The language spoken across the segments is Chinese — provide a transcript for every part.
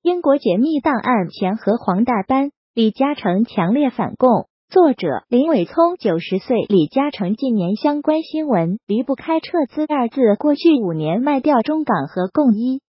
英国解密档案前和黄大班，李嘉诚强烈反共。作者林伟聪90岁，李嘉诚近年相关新闻离不开撤资二字。过去5年卖掉中港和共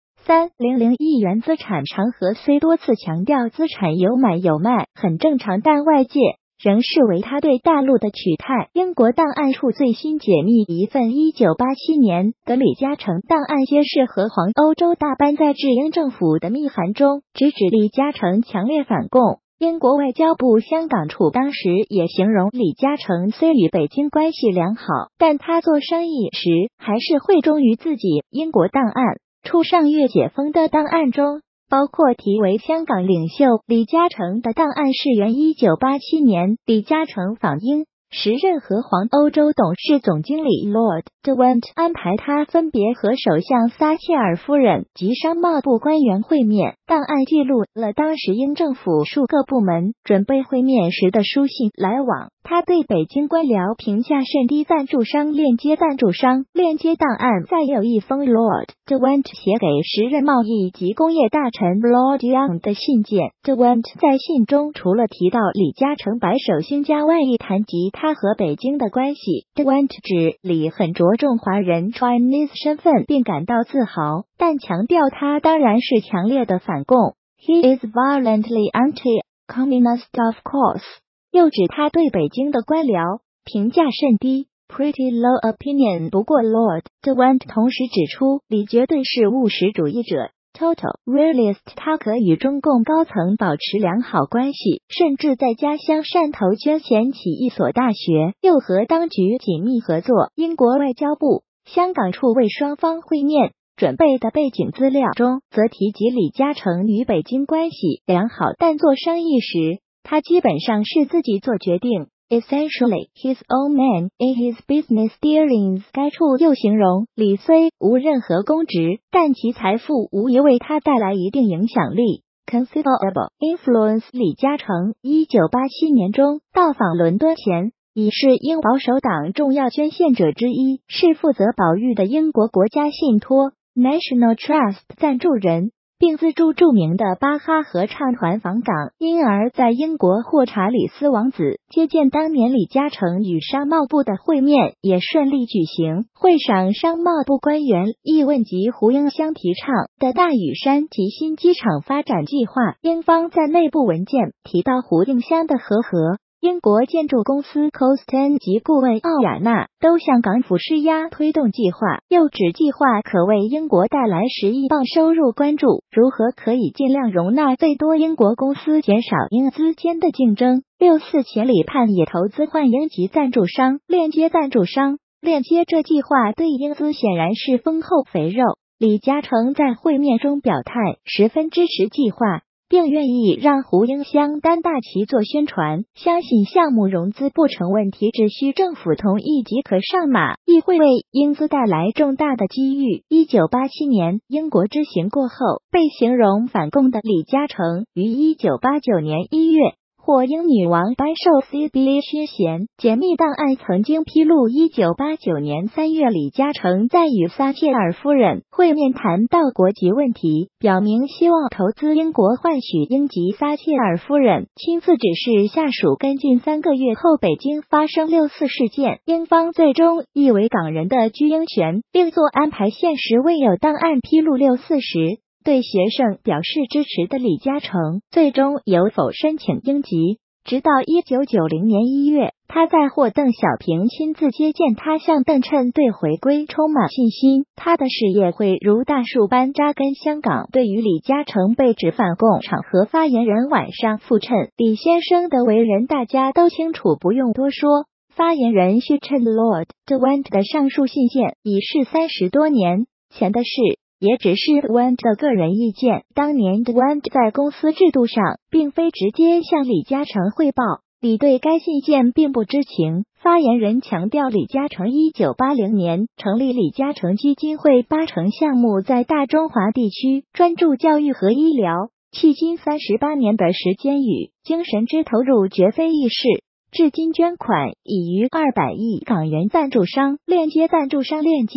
1.300亿元资产，长河虽多次强调资产有买有卖很正常，但外界仍视为他对大陆的取态。英国档案处最新解密一份1987年的李嘉诚档案，揭示和黄欧洲大班在致英政府的密函中，直指李嘉诚强烈反共。英国外交部香港处当时也形容李嘉诚虽与北京关系良好，但他做生意时还是会忠于自己。英国档案处上月解封的档案中，包括题为香港领袖李嘉诚的档案，是原1987年李嘉诚访英时任和黄欧洲董事总经理 Lord DeWitt 安排他分别和首相撒切尔夫人及商贸部官员会面。档案记录了当时英政府数个部门准备会面时的书信来往。他对北京官僚评价甚低。赞助商、链接赞助商、链接档案再有一封 Lord DeWitt 写给时任贸易及工业大臣 Lord Young 的信件。DeWitt 在信中除了提到李嘉诚白手兴家外，亦谈及他和北京的关系。DeWitt 指李很着重华人 Chinese 身份，并感到自豪，但强调他当然是强烈的反共。He is violently anti-communist of course。又指他对北京的官僚评价甚低 ，pretty low opinion。不过 Lord DeWitt 同时指出，李绝对是务实主义者 ，total realist。他可与中共高层保持良好关系，甚至在家乡汕头捐钱起一所大学，又和当局紧密合作。英国外交部、香港处为双方会面准备的背景资料中，则提及李嘉诚与北京关系良好，但做生意时他基本上是自己做决定 ，essentially his own man in his business dealings。该处又形容李虽无任何公职，但其财富无疑为他带来一定影响力 ，considerable influence。李嘉诚1987年中到访伦敦前，已是英保守党重要捐献者之一，是负责保育的英国国家信托 National Trust 赞助人，并资助著名的巴哈合唱团访港，因而在英国获查理斯王子接见。当年李嘉诚与商贸部的会面也顺利举行，会上商贸部官员亦问及胡英湘提倡的大屿山及新机场发展计划。英方在内部文件提到胡应湘的和英国建筑公司 Costain 及顾问奥雅纳都向港府施压推动计划，又指计划可为英国带来10亿镑收入，关注如何可以尽量容纳最多英国公司，减少英资间的竞争。64千里盼也投资换英及赞助商、链接赞助商。链接这计划对英资显然是丰厚肥肉。李嘉诚在会面中表态十分支持计划，并愿意让胡应湘担大旗做宣传，相信项目融资不成问题，只需政府同意即可上马，亦会为英资带来重大的机遇。1987年英国之行过后，被形容反共的李嘉诚于1989年1月获英女王颁授 CBA 勋衔。解密档案曾经披露，1989年3月，李嘉诚在与撒切尔夫人会面谈到国籍问题，表明希望投资英国换取英籍。撒切尔夫人亲自指示下属跟进。3个月后，北京发生6·4事件，英方最终以为港人的居英权另作安排，现实未有档案披露6·4时对学生表示支持的李嘉诚最终有否申请英籍。直到1990年1月，他在获邓小平亲自接见他，向邓趁对回归充满信心，他的事业会如大树般扎根香港。对于李嘉诚被指反共场合发言人晚上复称李先生的为人大家都清楚，不用多说。发言人续称 Lord DeWitt 的上述信件已是30多年前的事，也只是 DeWitt 的个人意见。当年 DeWitt 在公司制度上并非直接向李嘉诚汇报，李对该信件并不知情。发言人强调，李嘉诚1980年成立李嘉诚基金会，80%项目在大中华地区，专注教育和医疗，迄今38年的时间与精神之投入绝非易事。至今捐款已逾200亿港元。赞助商、链接赞助商链接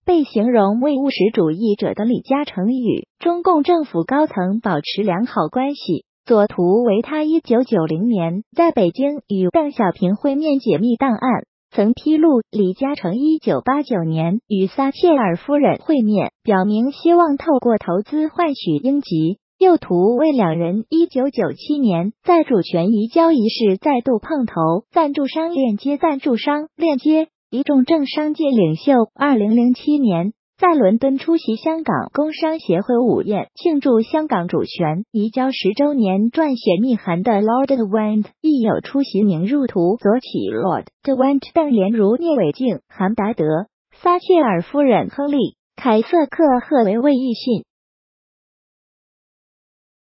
被形容为务实主义者的李嘉诚与中共政府高层保持良好关系。左图为他1990年在北京与邓小平会面解密档案，曾披露李嘉诚1989年与撒切尔夫人会面，表明希望透过投资换取英籍。右图为两人1997年在主权移交仪式再度碰头，赞助商链接，一众政商界领袖2007年在伦敦出席香港工商协会午宴，庆祝香港主权移交10周年，撰写密函的 Lord Derwent 亦有出席。明入图左起 Lord Derwent、邓莲如、聂伟静、韩达德、撒切尔夫人亨利·凯瑟克赫为魏奕信。